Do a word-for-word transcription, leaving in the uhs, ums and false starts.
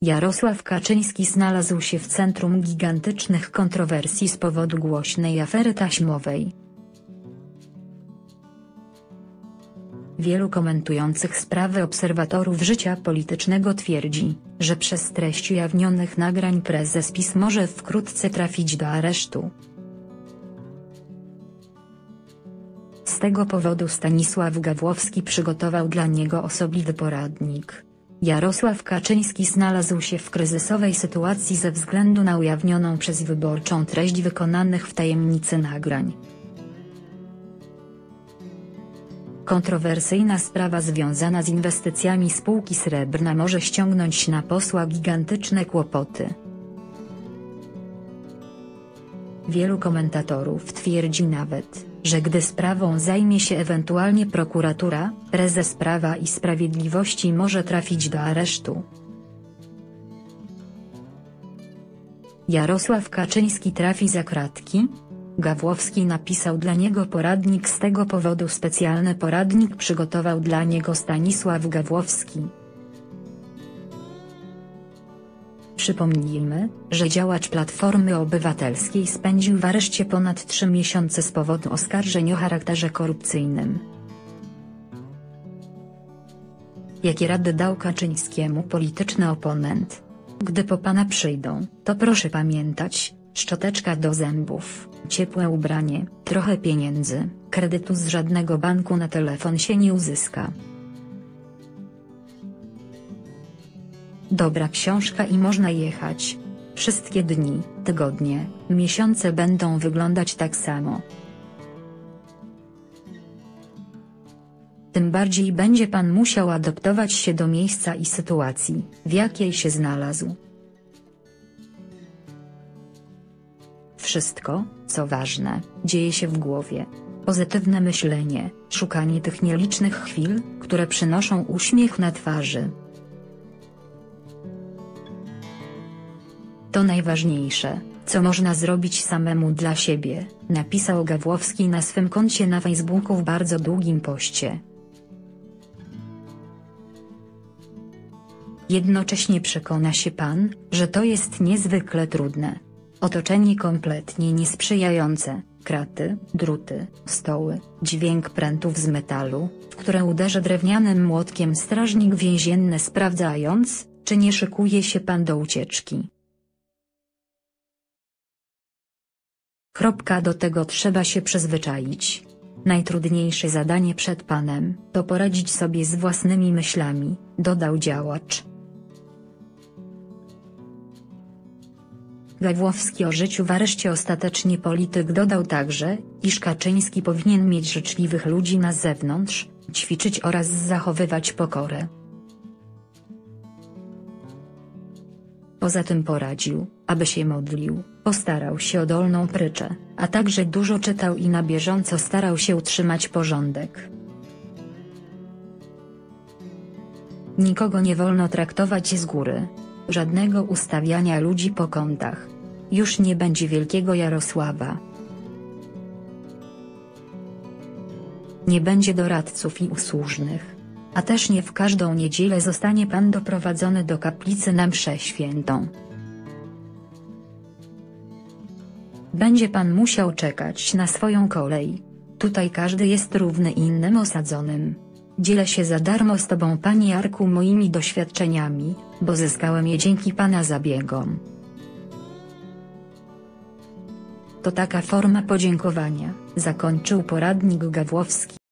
Jarosław Kaczyński znalazł się w centrum gigantycznych kontrowersji z powodu głośnej afery taśmowej. Wielu komentujących sprawę obserwatorów życia politycznego twierdzi, że przez treść ujawnionych nagrań prezes PiS może wkrótce trafić do aresztu. Z tego powodu Stanisław Gawłowski przygotował dla niego osobliwy poradnik. Jarosław Kaczyński znalazł się w kryzysowej sytuacji ze względu na ujawnioną przez Wyborczą treść wykonanych w tajemnicy nagrań. Kontrowersyjna sprawa związana z inwestycjami spółki Srebrna może ściągnąć na posła gigantyczne kłopoty. Wielu komentatorów twierdzi nawet, że gdy sprawą zajmie się ewentualnie prokuratura, prezes Prawa i Sprawiedliwości może trafić do aresztu. Jarosław Kaczyński trafi za kratki? Gawłowski napisał dla niego poradnik. Z tego powodu specjalny poradnik przygotował dla niego Stanisław Gawłowski. Przypomnijmy, że działacz Platformy Obywatelskiej spędził w areszcie ponad trzy miesiące z powodu oskarżeń o charakterze korupcyjnym. Jakie rady dał Kaczyńskiemu polityczny oponent? Gdy po pana przyjdą, to proszę pamiętać: szczoteczka do zębów, ciepłe ubranie, trochę pieniędzy, kredytu z żadnego banku na telefon się nie uzyska. Dobra książka i można jechać. Wszystkie dni, tygodnie, miesiące będą wyglądać tak samo. Tym bardziej będzie pan musiał adaptować się do miejsca i sytuacji, w jakiej się znalazł. Wszystko, co ważne, dzieje się w głowie. Pozytywne myślenie, szukanie tych nielicznych chwil, które przynoszą uśmiech na twarzy. To najważniejsze, co można zrobić samemu dla siebie, napisał Gawłowski na swym koncie na Facebooku w bardzo długim poście. Jednocześnie przekona się pan, że to jest niezwykle trudne. Otoczenie kompletnie niesprzyjające, kraty, druty, stoły, dźwięk prętów z metalu, w które uderza drewnianym młotkiem strażnik więzienny, sprawdzając, czy nie szykuje się pan do ucieczki. Kropka. Do tego trzeba się przyzwyczaić. Najtrudniejsze zadanie przed panem to poradzić sobie z własnymi myślami, dodał działacz. Gawłowski o życiu w areszcie ostatecznie polityk dodał także, iż Kaczyński powinien mieć życzliwych ludzi na zewnątrz, ćwiczyć oraz zachowywać pokorę. Poza tym poradził, aby się modlił, postarał się o dolną pryczę, a także dużo czytał i na bieżąco starał się utrzymać porządek. Nikogo nie wolno traktować z góry. Żadnego ustawiania ludzi po kątach. Już nie będzie wielkiego Jarosława. Nie będzie doradców i usłużnych. A też nie w każdą niedzielę zostanie pan doprowadzony do kaplicy na mszę świętą. Będzie pan musiał czekać na swoją kolej. Tutaj każdy jest równy innym osadzonym. Dzielę się za darmo z tobą, panie Jarku, moimi doświadczeniami, bo zyskałem je dzięki pana zabiegom. To taka forma podziękowania, zakończył poradnik Gawłowski.